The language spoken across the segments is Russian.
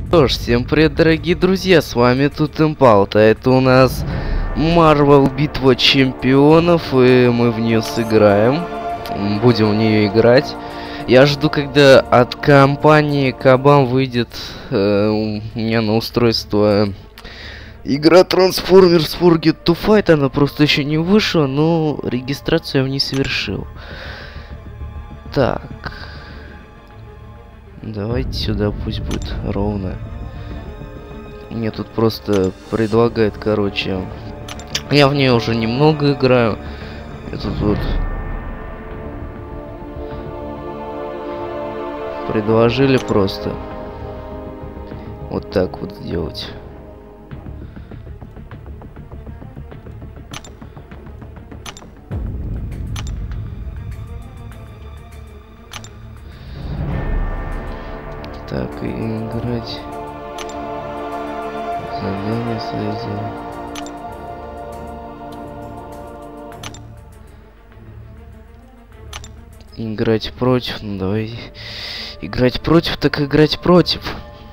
Что ж, всем привет, дорогие друзья, с вами тут Импалт, а это у нас Marvel Битва Чемпионов, и мы в нее сыграем, будем в нее играть. Я жду, когда от компании Кабам выйдет у меня на устройство игра Transformers Forget to Fight, она просто еще не вышла, но регистрацию я в ней совершил. Так... Давайте сюда, пусть будет ровно. Мне тут просто предлагает, короче... Я в ней уже немного играю. Я тут вот... Предложили просто. Вот так вот сделать. Так, и играть. Задание создал. Играть против. Ну давай. Играть против, так играть против.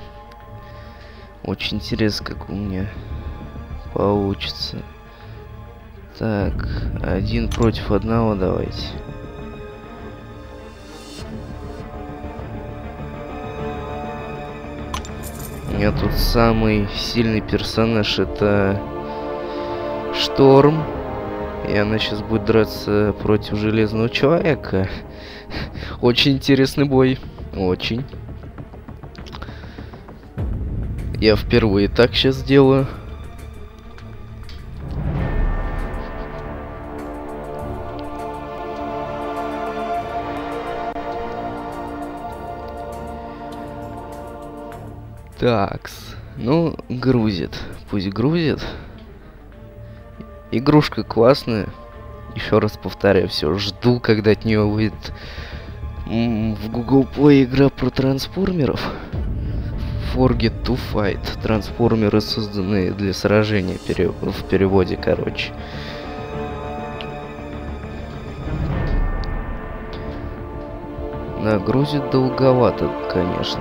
Очень интересно, как у меня получится. Так, 1 против 1, давайте. У меня тут самый сильный персонаж — это Шторм. И она сейчас будет драться против Железного Человека. Очень интересный бой. Очень. Я впервые так сейчас делаю. Такс. Ну, грузит. Пусть грузит. Игрушка классная. Еще раз повторяю, все, жду, когда от нее выйдет в Google Play игра про трансформеров. Forget to Fight. Трансформеры, созданные для сражения, в переводе, короче. Да, грузит долговато, конечно.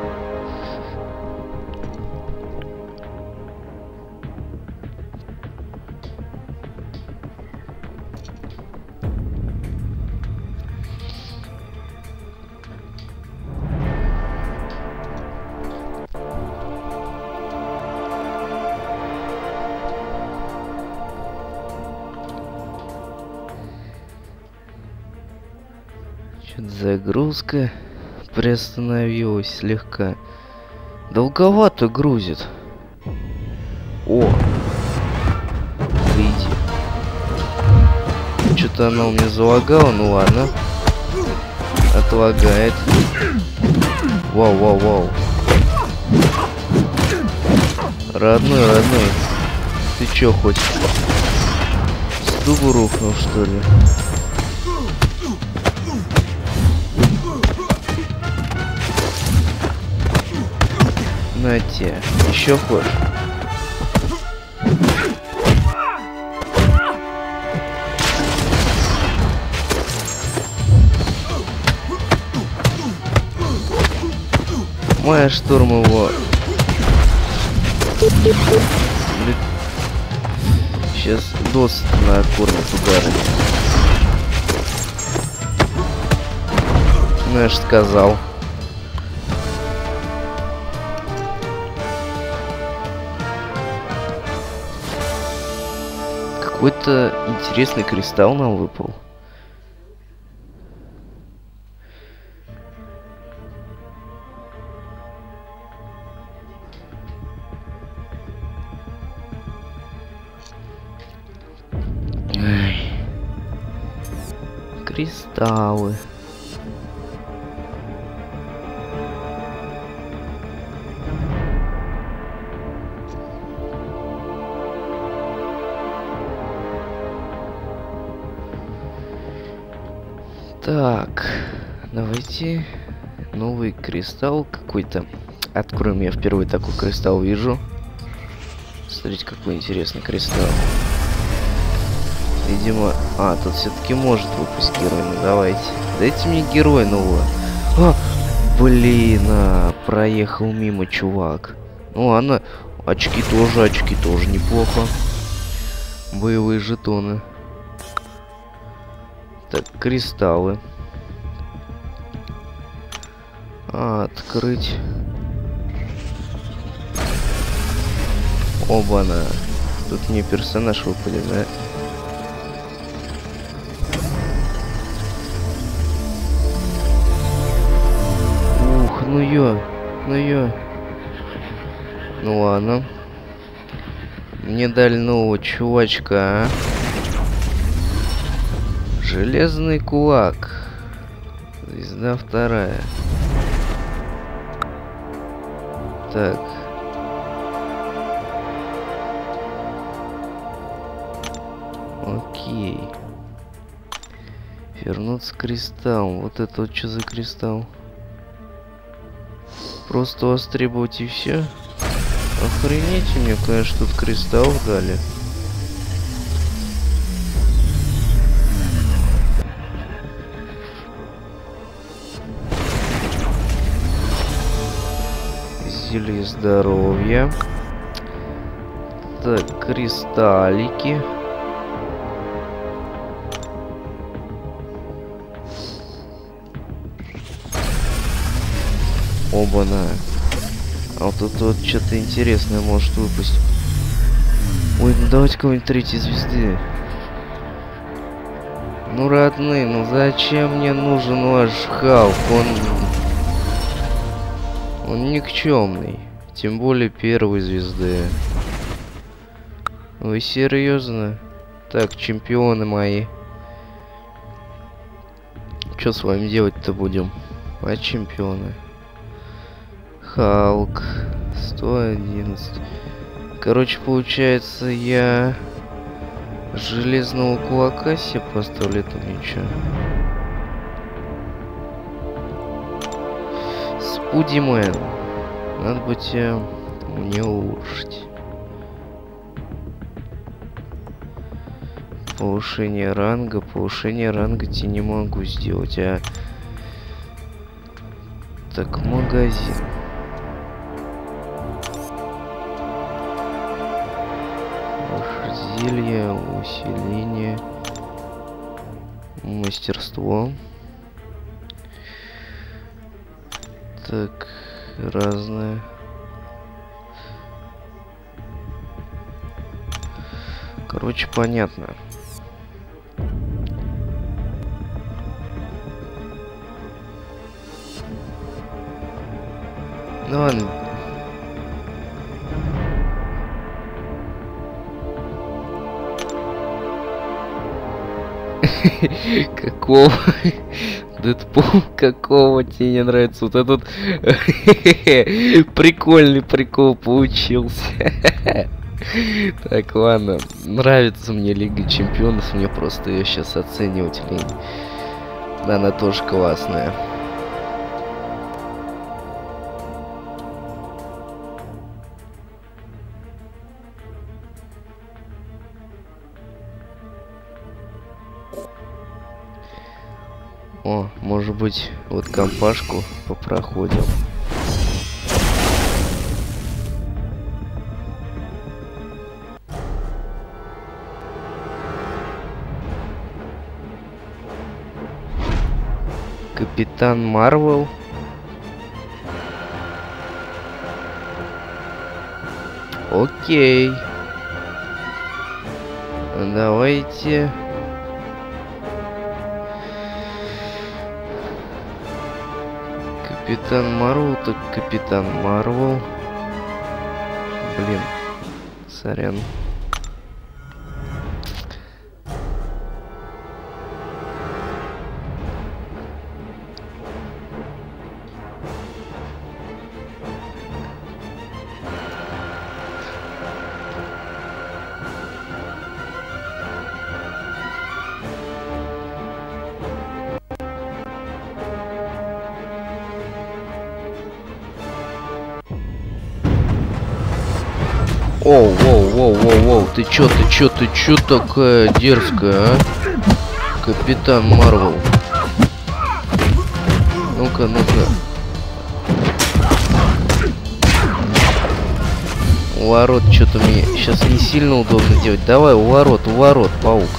Загрузка приостановилась слегка. Долговато грузит. О! Выйди. Что-то она у меня залагала, ну ладно. Отлагает. Вау, вау, вау. Родной, родной. Ты чё, хоть с дубу рухнул, что ли? На те. Еще хочешь? Моя Шторм его. Сейчас дос накормит ударами. Ну я ж сказал. Какой-то интересный кристалл нам выпал. Ай. Кристаллы. Так, давайте новый кристалл какой-то откроем. Я впервые такой кристалл вижу. Смотрите, какой интересный кристалл. Видимо... тут все-таки может выпасть герой. Ну давайте. Дайте мне героя нового. Блин, проехал мимо, чувак. Ну ладно, очки тоже неплохо. Боевые жетоны. Так, кристаллы. Открыть. Оба-на. Тут мне персонаж выпали, да? Ух, ну ё. Ну ладно. Мне дали нового чувачка, а? Железный кулак. Звезда вторая. Так. Окей. Вернуться к кристаллам. Вот это вот что за кристалл? Просто востребовать и все. Охренеть, мне, конечно, тут кристалл дали. Зелье здоровья. Так, кристаллики. Оба-на. А вот тут вот что-то интересное может выпасть. Ой, ну давайте кого-нибудь третьей звезды. Ну, родные, ну зачем мне нужен ваш Халк? Он никчемный. Тем более первой звезды. Вы серьезно? Так, чемпионы мои. Что с вами делать-то будем? А чемпионы? Халк 111. Короче, получается, я железного кулака себе поставлю, там ничего. Спудимен. Надо бы тебя мне улучшить. Повышение ранга тебе не могу сделать, а... Так, магазин. Зелье, усиление, мастерство. Так, разное. Короче, понятно. Ну ладно. Какого? Дэдпул, какого тебе не нравится? Вот этот прикольный прикол получился. Так, ладно. Нравится мне Лига Чемпионов, мне просто ее сейчас оценивать лень. Да, она тоже классная. О, может быть, вот компашку попроходим. Капитан Марвел. Окей. Давайте. Капитан Марвел, так Капитан Марвел. Блин, сорян. Воу, ты чё такая дерзкая, а? Капитан Марвел. Ну-ка. У ворот что-то мне сейчас не сильно удобно делать. Давай, у ворот, паук.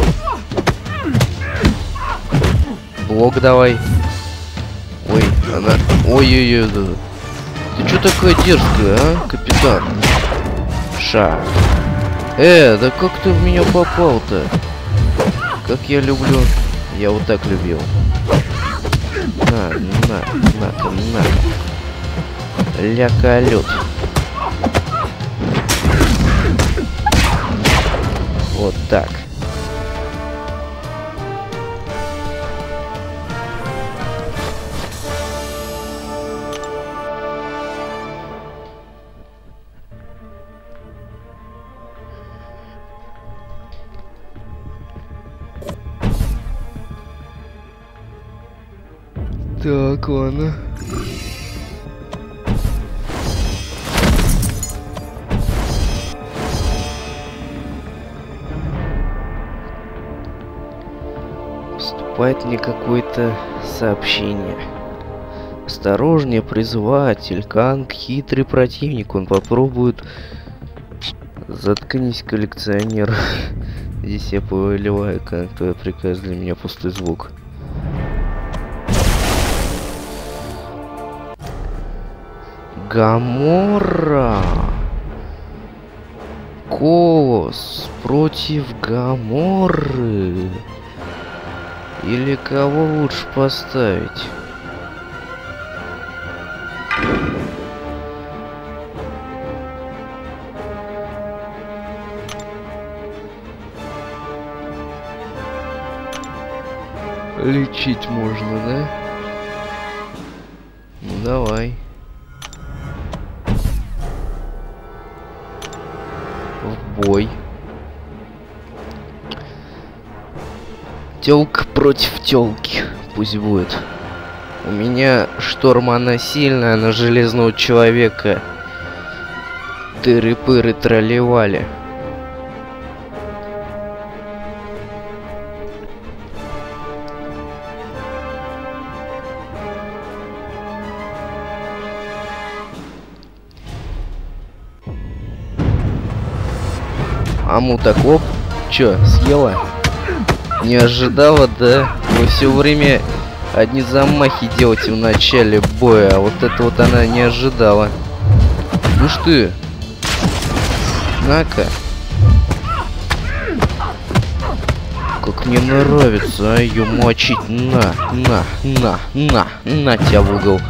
Блок давай. Ой, она... Ой-ой-ой. Ты что такая дерзкая, а, капитан? Ша. Да как ты в меня попал-то? Как я люблю. Я вот так любил. На. Ля-колет. Вот так. Так, ладно. Поступает мне какое-то сообщение. Осторожнее, призыватель. Канг хитрый противник. Он попробует... Заткнись, коллекционер. Здесь я повыливаю, как твой приказ для меня пустой звук. Гамора. Колос против Гаморы. Или кого лучше поставить? Лечить можно, да? Ну давай. В бой. Тёлка против тёлки. Пусть будет. У меня шторм, она сильная, на железного человека. Тыры-пыры тролливали. Аму так, оп, чё, съела? Не ожидала, да? Вы все время одни замахи делаете в начале боя, а вот это вот она не ожидала. Ну ж ты. На-ка. Как мне нравится, а, ее мочить. На тебя в угол.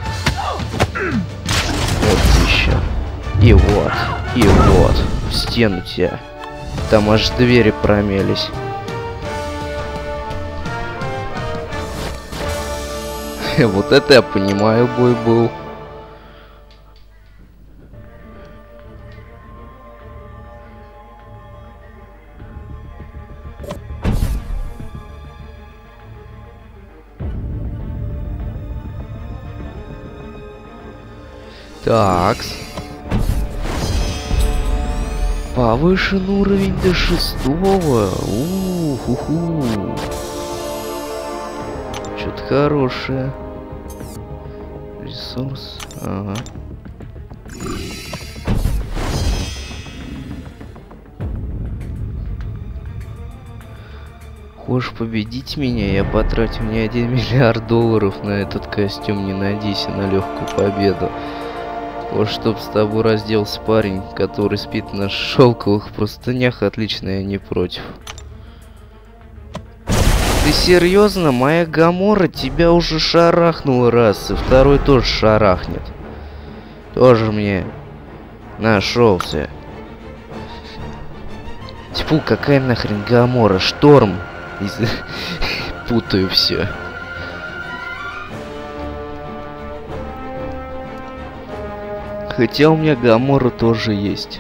Вот еще. И вот, в стену тебя. Там аж двери промелись. Вот это я понимаю, бой был. Такс. Повышен уровень до 6-го. Уху. Что-то хорошее. Ресурс. Ага. Хочешь победить меня? Я потратил не 1 миллиард долларов на этот костюм. Не надейся на легкую победу. Вот чтоб с тобой разделся парень, который спит на шелковых простынях, отлично, я не против. Ты серьезно? Моя Гамора тебя уже шарахнула раз, и второй тоже шарахнет. Тоже мне нашелся. Тьфу, какая нахрен Гамора? Шторм. Путаю все. Хотя у меня Гамора тоже есть.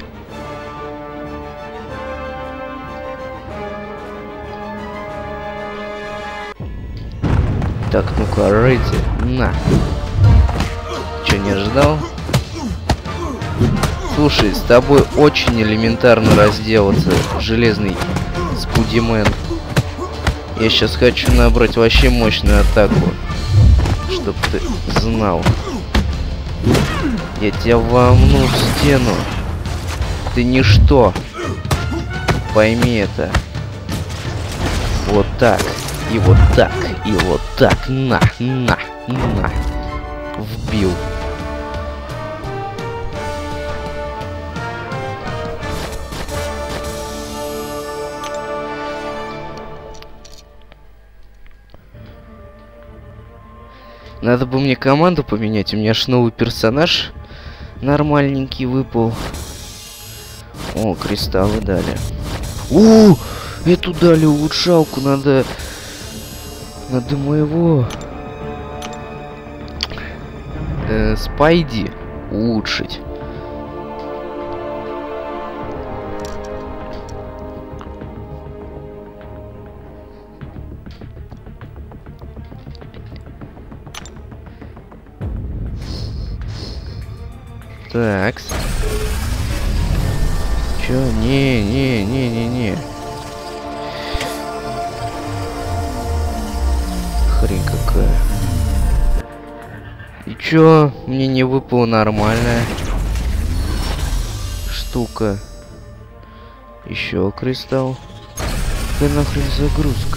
Так, ну-ка, рейди. На. Чё, не ожидал? Слушай, с тобой очень элементарно разделаться, железный спудимен. Я сейчас хочу набрать вообще мощную атаку, чтоб ты знал. Я тебя вомну в стену. Ты ничто. Пойми это. Вот так. И вот так. И вот так. На. Вбил. Надо бы мне команду поменять. У меня аж новый персонаж нормальненький выпал. О, кристаллы дали. Эту дали улучшалку. Надо моего Спайди улучшить. Так. Чё? Не. Хрень какая. И чё? Мне не выпала нормальная штука. Еще кристалл. Какая нахрен загрузка?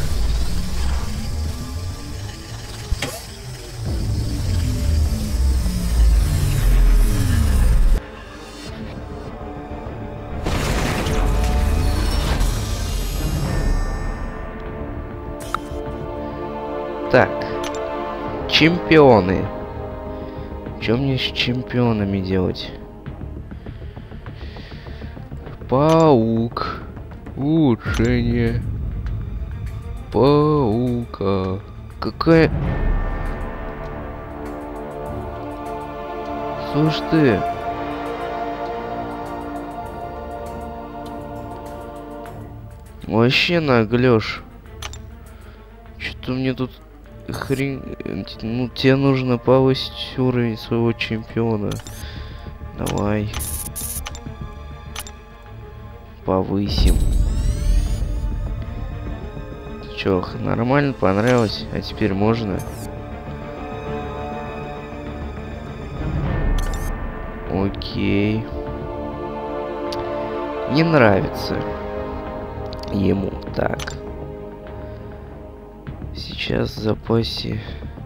Так, чемпионы. Что мне с чемпионами делать? Паук. Улучшение. Паука. Какая... Слушай ты. Вообще наглёшь. Что-то мне тут... Хрень, ну тебе нужно повысить уровень своего чемпиона. Давай. Повысим. Чё, нормально, понравилось? А теперь можно? Окей. Не нравится ему так. Сейчас в запасе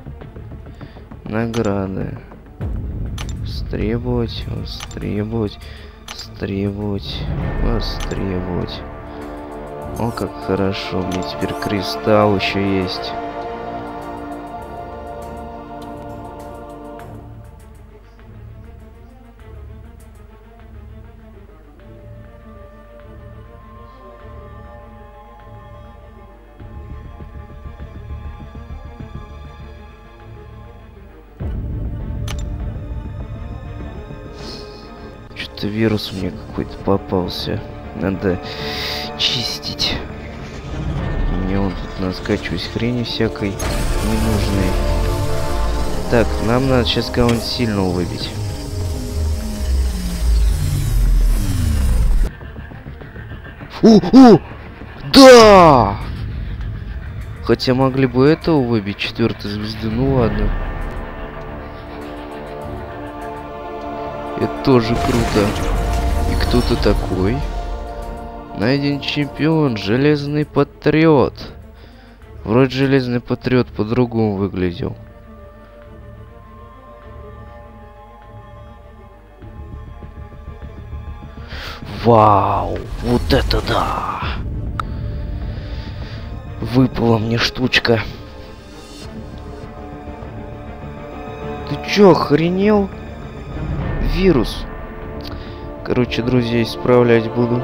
награды. Востребовать. О, как хорошо. Мне теперь кристалл еще есть. Что-то вирус мне какой-то попался. Надо чистить. Мне он тут наскачиваюсь хрени всякой ненужной. Так, нам надо сейчас кого-нибудь сильного выбить. Да! Хотя могли бы этого выбить, 4-й звезды, ну ладно. Это тоже круто. И кто ты такой? Найден чемпион, Железный Патриот. Вроде Железный Патриот по-другому выглядел. Вау, вот это да! Выпала мне штучка. Ты чё, охренел? Вирус. Короче, друзей исправлять буду.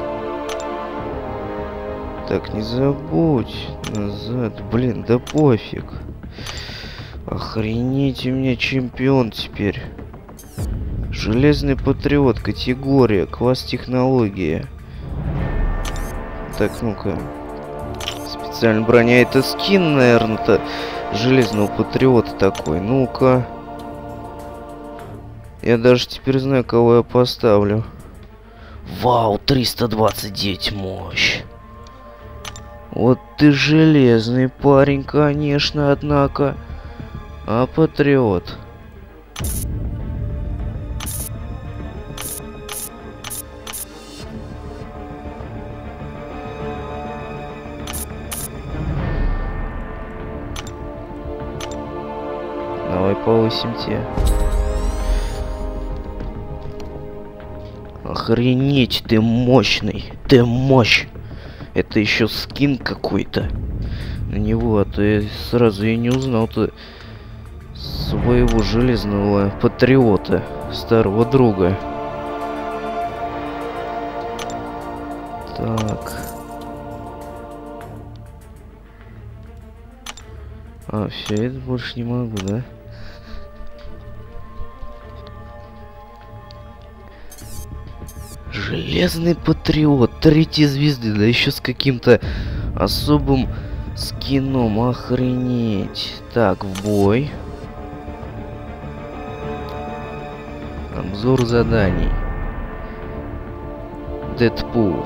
Так, не забудь. Назад. Блин, да пофиг. Охренеть, у меня чемпион теперь. Железный Патриот, категория, класс технология. Так, ну-ка. Специальная броня. Это скин, наверное-то, Железного Патриота такой. Ну-ка. Я даже теперь знаю, кого я поставлю. Вау, 329 мощь. Вот ты железный парень, конечно, однако. А Патриот? повысим те. Охренеть, ты мощный. Ты мощь. Это еще скин какой-то на него, а то я сразу и не узнал-то своего железного патриота, старого друга. Так. А, все, это больше не могу, да? Железный патриот, 3 звезды, да еще с каким-то особым скином, охренеть. Так, в бой. Обзор заданий. Дэдпул.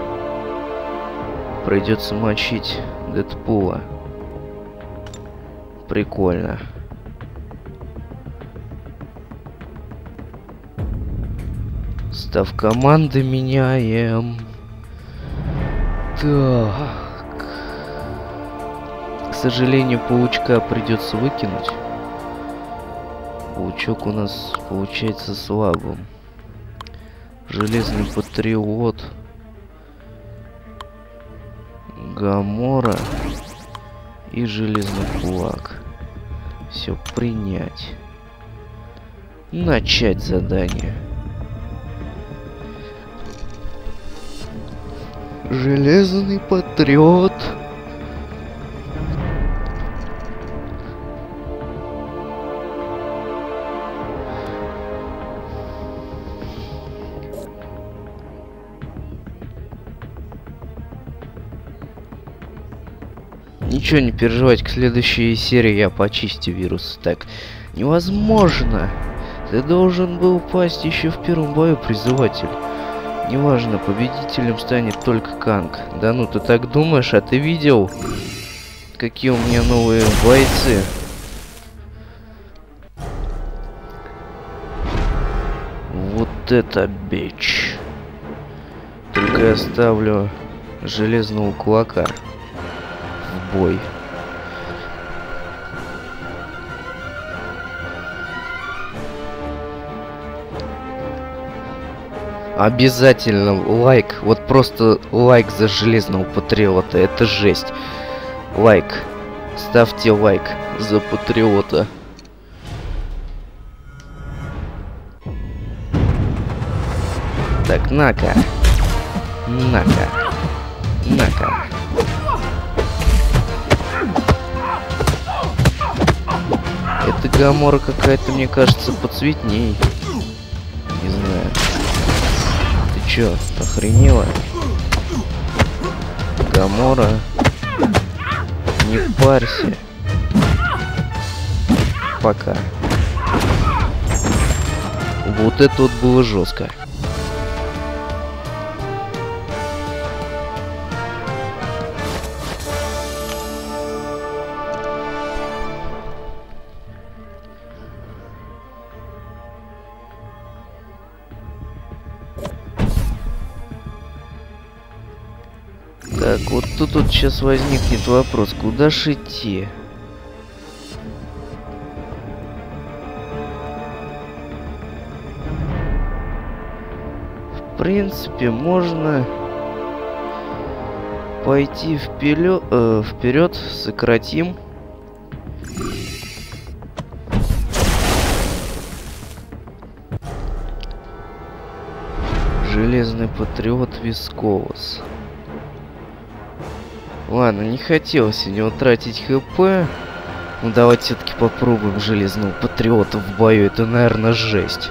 Придется мочить Дэдпула. Прикольно. Став команды меняем. Так. К сожалению, паучка придется выкинуть. Паучок у нас получается слабым. Железный патриот. Гамора. И железный кулак. Все принять. Начать задание. Железный патриот. Ничего не переживать, к следующей серии я почистю вирус. Так, невозможно. Ты должен был упасть еще в первом бою, призыватель. Неважно, победителем станет только Канг. Да ну, ты так думаешь, а ты видел, какие у меня новые бойцы? Вот это бич. Только я ставлю железного кулака в бой. Обязательно лайк, вот просто лайк за железного патриота, это жесть. Лайк, ставьте лайк за патриота. Так, на-ка, на-ка, на-ка. Эта Гамора какая-то, мне кажется, поцветней. Не знаю. Чё, охренела? Гамора, не парься. Пока. Вот это вот было жестко. Так, вот тут вот сейчас возникнет вопрос, куда ж идти? В принципе, можно пойти вперед, сократим. Железный патриот Висколос. Ладно, не хотелось сегодня тратить ХП. Ну давайте все-таки попробуем железного патриота в бою. Это, наверное, жесть.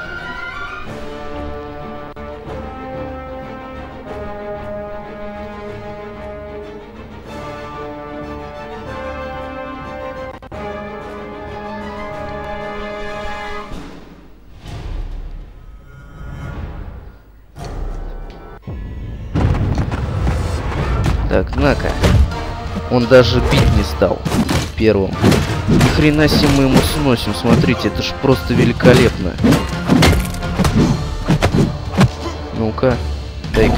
Так, на-ка. Он даже бить не стал первым. Ни хрена себе мы ему сносим. Смотрите, это ж просто великолепно. Ну-ка, дай-ка.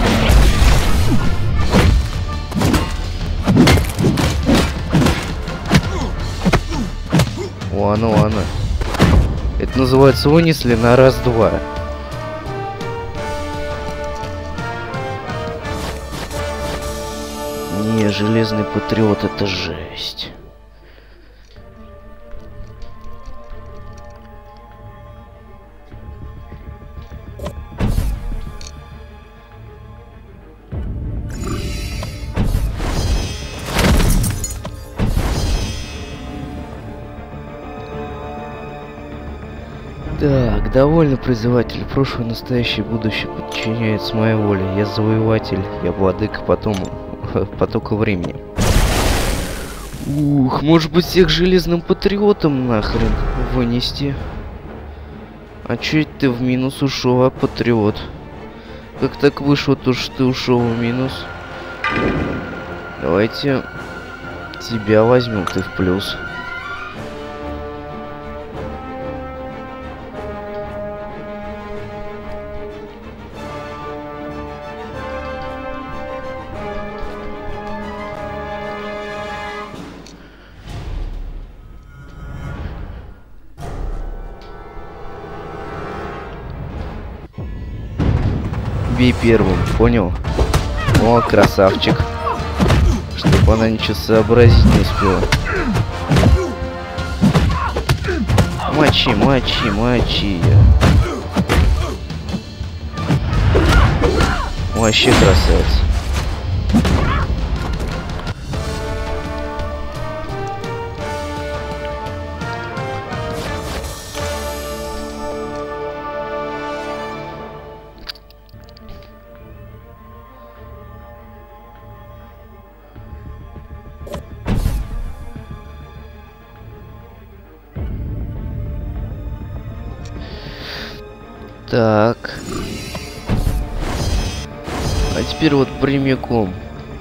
Ладно, ладно. Это называется вынесли на раз-два. Не, Железный Патриот — это жесть. Так, довольно, призыватель. Прошлое, настоящее, будущее подчиняется моей воле. Я завоеватель, я владыка потока времени. Ух, может быть, всех Железным Патриотом нахрен вынести? А чё это ты в минус ушел, а, Патриот? Как так вышло, то что ты ушел в минус? Давайте тебя возьмем, ты в плюс. Бей первым, понял? О, красавчик. Чтобы она ничего сообразить не успела. Мочи, мочи, мочи. Вообще красавец. Так. А теперь вот прямиком.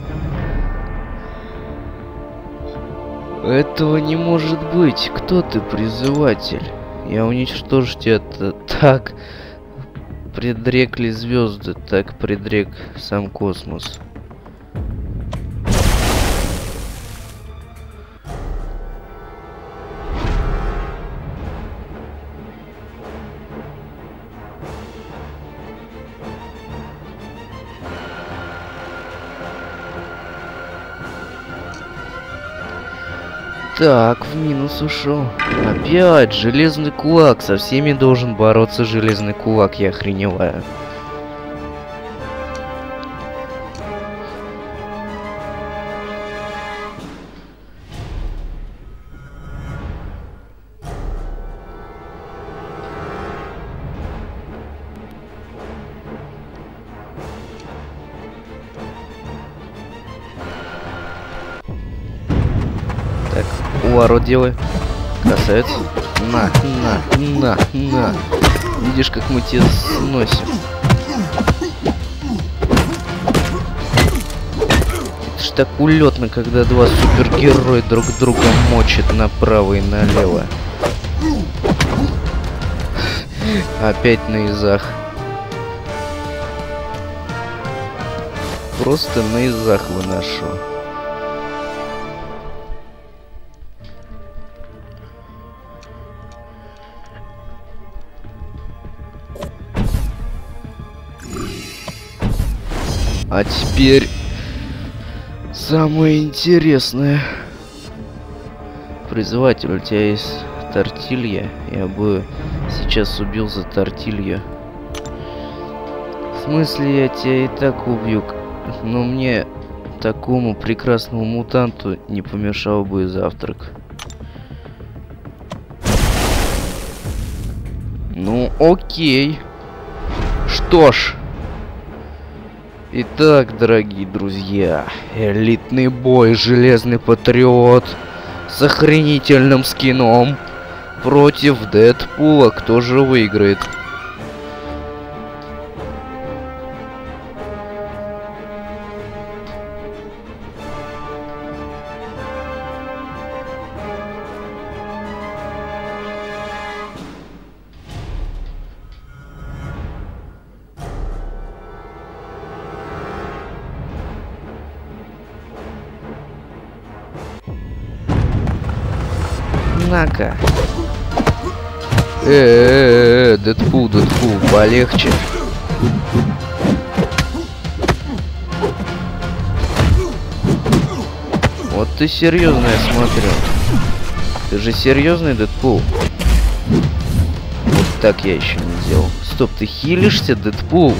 Этого не может быть. Кто ты, призыватель? Я уничтожу тебя. Так предрекли звезды, так предрек сам космос. Так, в минус ушел. Опять Железный Кулак. Со всеми должен бороться Железный Кулак, я охреневаю. Так, уворот делай. Красавец. На. Видишь, как мы тебя сносим. Это ж так улетно, когда два супергероя друг друга мочат направо и налево. Опять на изах. Просто на изах выношу. А теперь самое интересное. Призыватель, у тебя есть тортилья. Я бы сейчас убил за тортилью. В смысле, я тебя и так убью. Но мне, такому прекрасному мутанту, не помешал бы и завтрак. Ну, окей. Что ж. Итак, дорогие друзья, элитный бой Железный Патриот с охренительным скином против Дэдпула. Кто же выиграет? На-ка. Дэдпул, полегче. Вот ты серьезно, я смотрю. Ты же серьезный, Дэдпул? Вот так я еще не делал. Стоп, ты хилишься, Дэдпул?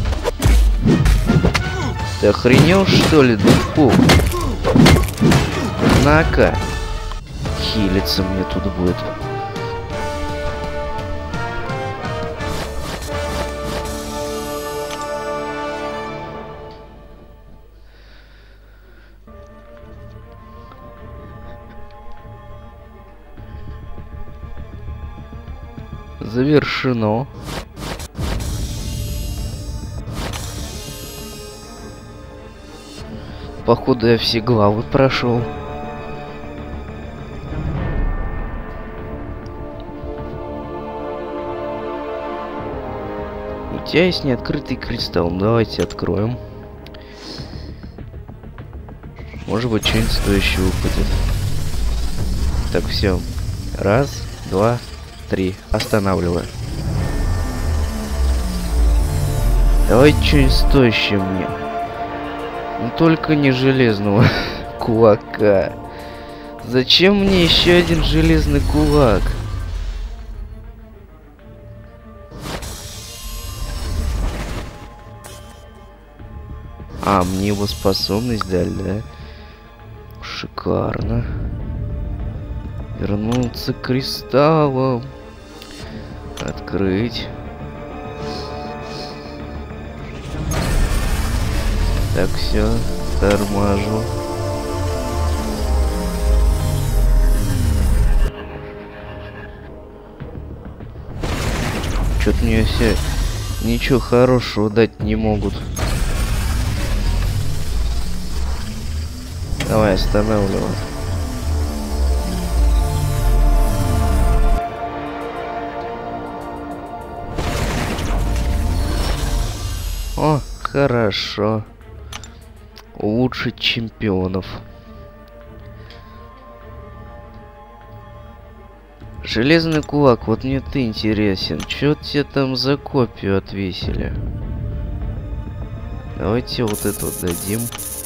Ты охренел, что ли, Дэдпул? На-ка. Хилиться мне тут будет. Завершено. Походу я все главы прошел. У тебя есть неоткрытый кристалл. Давайте откроем. Может быть, что-нибудь стоящее выпадет. Так, все. Раз, два, три. Останавливаю. Давайте что-нибудь стоящее мне. Но только не железного кулака. Зачем мне еще один железный кулак? А, мне его способность дали, да? Шикарно. Вернуться к кристаллам. Открыть. Так, все, тормажу. Что-то мне все ничего хорошего дать не могут. Давай, останавливай. О, хорошо. Улучшить чемпионов. Железный кулак, вот мне ты интересен. Чё тебе там за копию отвесили? Давайте вот это вот дадим.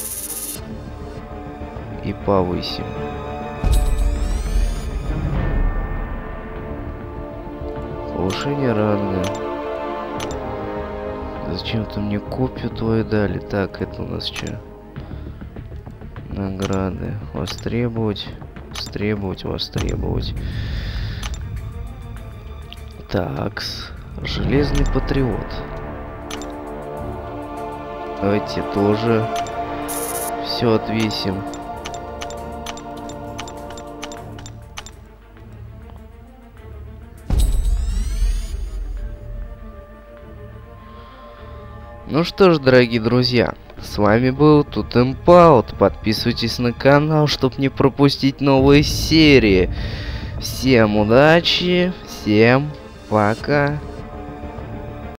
И повысим. Повышение ранга. Зачем-то мне копию твою дали. Так, это у нас что? Награды. Востребовать. Востребовать, востребовать. Такс. Железный патриот. Давайте тоже все отвесим. Ну что ж, дорогие друзья, с вами был Тутемпаут. Подписывайтесь на канал, чтобы не пропустить новые серии. Всем удачи, всем пока.